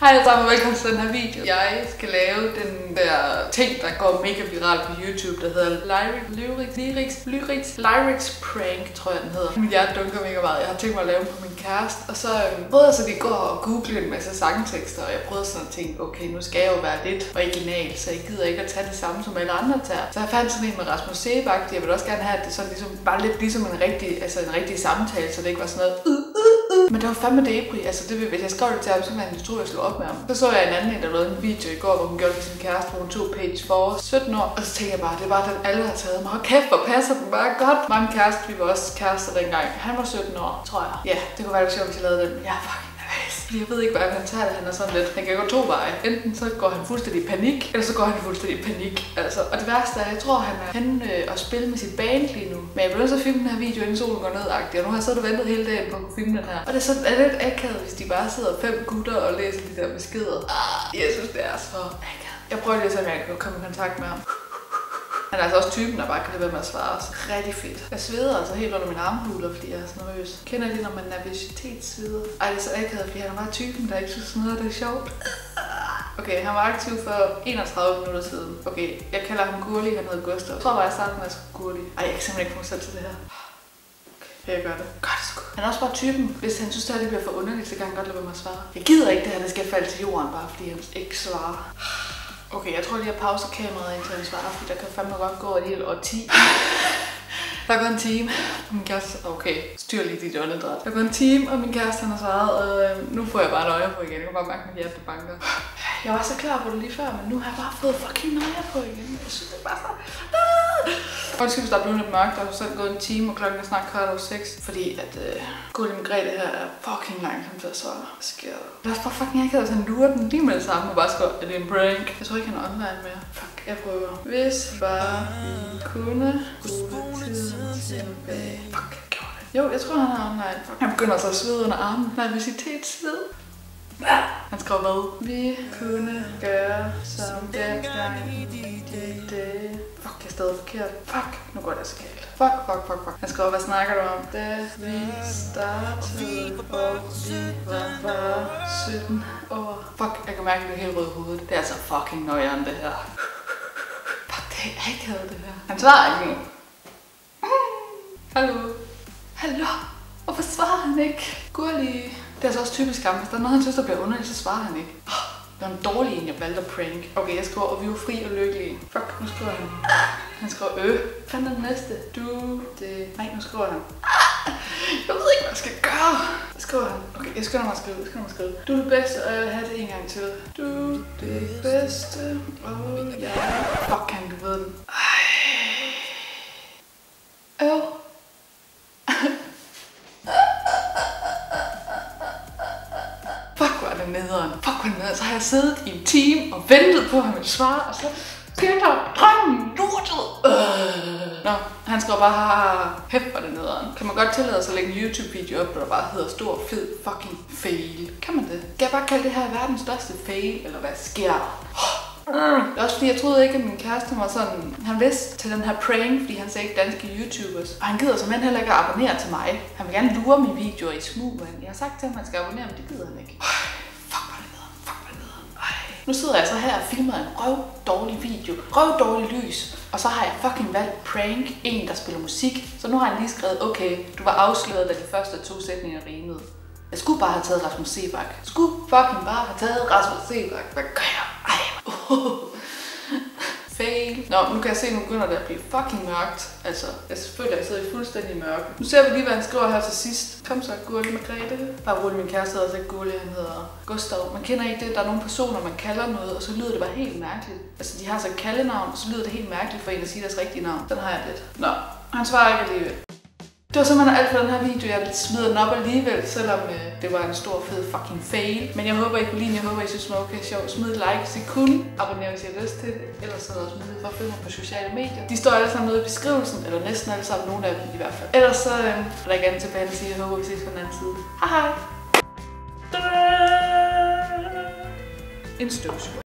Hej alle sammen og velkommen til den her video. Jeg skal lave den der ting, der går mega viralt på YouTube, der hedder Lyrics Prank, tror jeg den hedder. Min hjerte dunker mega meget. Jeg har tænkt mig at lave den på min kæreste. Og så prøvede jeg så lige gå og google en masse sangtekster, og jeg prøvede sådan at tænke, okay, nu skal jeg jo være lidt original, så jeg gider ikke at tage det samme, som alle andre tager. Så jeg fandt sådan en med Rasmus Seebach. Jeg vil også gerne have, at det sådan ligesom, bare lidt ligesom en rigtig samtale, så det ikke var sådan noget Men det var fandme debris, altså det vil, hvis jeg skrev det til ham, så var han tror jeg slå op med ham. Så så jeg en anden, der lavede en video i går, hvor hun gjorde det med sin kæreste, hvor hun tog Page Force 17 år. Og så tænkte jeg bare, det er bare den alle har taget mig. Og kæft, hvor passer den bare godt. Mig og min kæreste, vi var også kærester dengang. Han var 17 år, tror jeg. Ja, det kunne være lidt sjovt, hvis jeg lavede den. Jeg er fucking nervøs. Fordi jeg ved ikke, hvordan han tager det. Han er sådan lidt. Han kan gå to veje. Enten så går han fuldstændig i panik, eller så går han fuldstændig i panik. Altså, og det værste er, jeg tror, han er henne og spille med sit band lige nu. Men jeg vil også filme den her video, inden solen går ned-agtig. Og nu har jeg siddet og ventet hele dagen på at kunne filme den her. Og det er sådan lidt akavet, hvis de bare sidder 5 gutter og læser de der beskeder. Jeg synes, det er så akavet. Jeg prøver lige at se, om jeg kan komme i kontakt med ham. Han er altså også typen, der bare kan lade være med at svare. Så rigtig fedt. Jeg sveder altså helt under mine armhuler, fordi jeg er så nervøs. Kender de, når man nervøsitetssveder? Ej, det er så akavet, fordi han er bare typen, der ikke synes noget, det er sjovt. Okay, han var aktiv for 31 minutter siden. Okay, jeg kalder ham Gurli, han hedder Gustav. Jeg tror bare, jeg startede med at skrive Gurli. Ej, jeg kan simpelthen ikke få mig selv til det her. Okay, jeg gør det. Gør det sgu. Han er også bare typen, hvis han synes, at det bliver for underligt, så kan han godt lade være med at svare. Jeg gider ikke det her, det skal falde til jorden, bare fordi han ikke svarer. Okay, jeg tror lige at pause kameraet indtil han svarer, fordi der kan fandme godt gå et helt årti. Der er gået en time, og min kæreste... Okay, styr lige dit åndedræt. Der er gået en time, og min kæreste han har svaret, og nu får jeg bare et øje på igen. Jeg kan bare mærke, at mit hjerte banker. Jeg var så klar på det lige før, men nu har jeg bare fået fucking øje på igen. Jeg synes, det er bare så... Undskyld, hvis der er blevet lidt mørkt, der er så gået en time, og klokken er snart 6:15. Fordi at Gurli Margrethe her er fucking langsomt til at svare. Hvad sker der? Hvad for fucking jeg kan sådan lure den lige med det samme, og bare skrive, at det er en prank. Jeg tror ikke, han er online mere. Fuck, jeg prøver. Hvis bare vi kunne rulle tiden tilbage. Fuck, jeg gjorde det. Jo, jeg tror, han er online. Fuck. Han begynder så at svede under armen. Nervøsitetssved. Han skrev hvad? Vi kunne gøre som dengang det. Fuck, jeg er stadig forkert. Fuck, nu går det så galt. Fuck. Han skrev, hvad snakker du om? Da vi startede, og vi var bare 17 år. Fuck, jeg kan mærke, at det er helt rød i hovedet. Det er altså fucking nøjeren, det her. Fuck, det er ikke det her. Han svarer ikke. Hallo? Hvorfor svarer han ikke? Gurli. Det er altså også typisk ham. Hvis der er noget, han synes, der bliver underligt, så svarer han ikke. Det var en dårlig en, jeg valgte at prank. Okay, jeg skriver, og vi var fri og lykkelige. Fuck, nu skriver han. Han skriver Fandt den næste. Nej, nu skriver han. Jeg ved ikke, hvad jeg skal gøre. Hvad skriver han? Okay, jeg skal nok skrive. Du er det bedste, og jeg vil have det en gang til. Du er det bedste, og jeg... Fuck, kan du ved den. Nederen. Så har jeg siddet i en time og ventet på, at han ville svare, og så Peter, drømmen, lortet. Nå, han skrev bare, hæft var det nederen. Kan man godt tillade sig at lægge en YouTube-video op, der bare hedder stor, fed, fucking fail? Kan man det? Skal jeg bare kalde det her verdens største fail, eller hvad sker der? Det er også fordi, jeg troede ikke, at min kæreste var sådan... Han vidste til den her prank, fordi han ser ikke danske YouTubers. Og han gider simpelthen heller ikke at abonnere til mig. Han vil gerne lure mine videoer i smug, men jeg har sagt til ham, at han skal abonnere, men det gider han ikke. Fuck, hvor er det nederen. Nu sidder jeg så her og filmer en røvdårlig video. Røvdårlig lys. Og så har jeg fucking valgt prank. En, der spiller musik. Så nu har han lige skrevet, okay, du var afsløret, da de første 2 sætninger rimede. Jeg skulle bare have taget Rasmus Seebach. Hvad gør jeg? Fail. Nå, nu kan jeg se, nu begynder det at blive fucking mørkt. Altså, jeg føler, at jeg sidder i fuldstændig mørke. Nu ser vi lige, hvad han skriver her til sidst. Kom så, Gurli Margrethe. Bare roligt, min kæreste hedder ikke Gurli, han hedder Gustav. Man kender ikke det, der er nogle personer, man kalder noget, og så lyder det bare helt mærkeligt. Altså, de har så et kaldenavn, og så lyder det helt mærkeligt for en at sige deres rigtige navn. Den har jeg lidt. Nå, han svarer ikke alligevel. Det var simpelthen alt for den her video. Jeg smider den op alligevel, selvom det var en stor, fed fucking fail. Men jeg håber, I kunne lide den. Jeg håber, I synes, det var okay sjovt. Smid et like, hvis I kunne. Abonner, hvis I har lyst til det. Ellers så er der også mulighed for at følge mig på sociale medier. De står alle sammen nede i beskrivelsen, eller næsten alle sammen, nogle af dem i hvert fald. Ellers så er der ikke andet tilbage at sige, jeg håber, vi ses på den anden side. Hej hej! En støvsuger.